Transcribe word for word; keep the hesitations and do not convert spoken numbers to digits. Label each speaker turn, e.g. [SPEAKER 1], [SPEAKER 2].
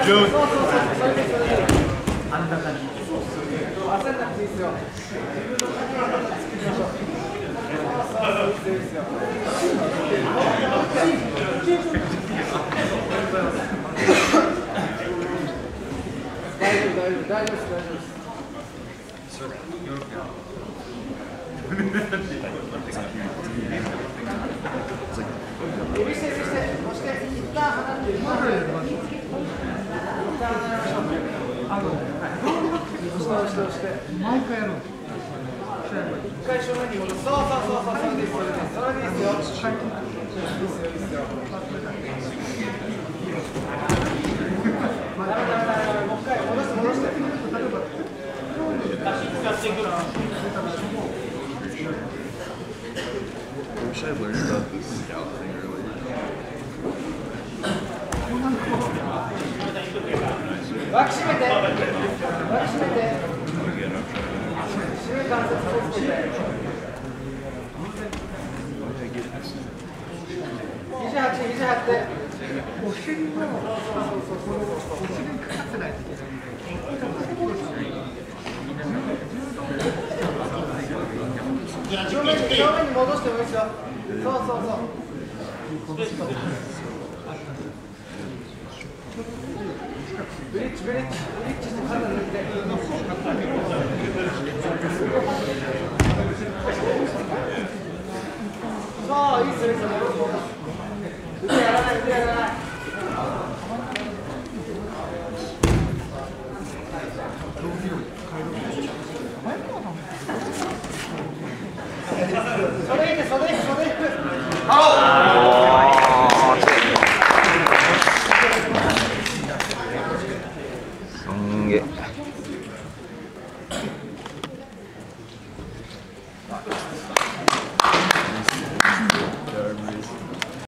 [SPEAKER 1] あんな感じ。焦らなくていいですよ。大丈夫大丈夫大丈夫です大丈夫です。指して指して押して一旦離れて一旦離れましょう。あの押して押して押して毎回やろう。一回正面に戻す。そうそうそうそうそれですそれですそれですよ。いいですよいいですよ。ダメダメダメもう一回戻して戻して。足使っていく。
[SPEAKER 2] I wish I learned about this scout thing earlier.
[SPEAKER 1] 脇締めて脇締めて締め関節気をつけて肘張って肘張ってお尻のお尻にかかってないといけない正面に正面に戻してもいいですよ。そうそうそうブリッジブリッジブリッジして肩抜いてそういいっすよいいっすよ戻す戻す腕やらない腕やらないそれいいねそれいくそれいくあ
[SPEAKER 2] すんげえ。